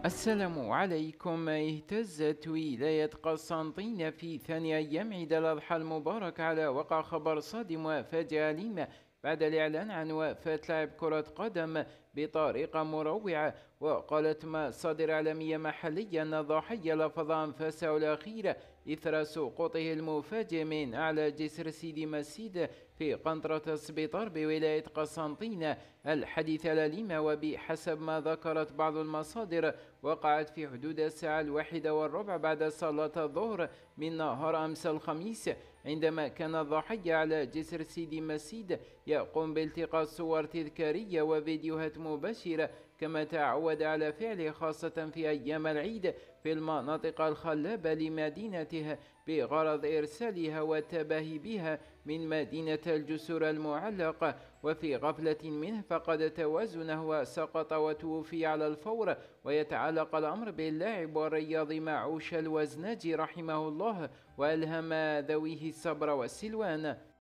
السلام عليكم. اهتزت ولاية قسنطينة في ثاني أيام عيد الأضحى المبارك على وقع خبر صادم وفاجعة أليمة بعد الإعلان عن وفاة لاعب كرة قدم بطريقة مروعة. وقالت مصادر إعلامية محلية أن الضحية لفظ أنفاسه الأخيرة إثر سقوطه المفاجئ من أعلى جسر سيدي مسيد في قنطرة سبيطار بولاية قسنطينة الحديثة الأليمة. وبحسب ما ذكرت بعض المصادر وقعت في حدود الساعة 1:15 بعد صلاة الظهر من نهار أمس الخميس، عندما كان الضحية على جسر سيدي مسيد يقوم بالتقاط صور تذكارية وفيديوهات مباشرة كما تعود على فعله، خاصة في أيام العيد في المناطق الخلابة لمدينته، بغرض إرسالها والتباهي بها من مدينة الجسور المعلقة. وفي غفلة منه فقد توازنه وسقط وتوفي على الفور. ويتعلق الأمر باللاعب والرياضي معوش الوزناجي رحمه الله، وألهم ذويه الصبر والسلوان.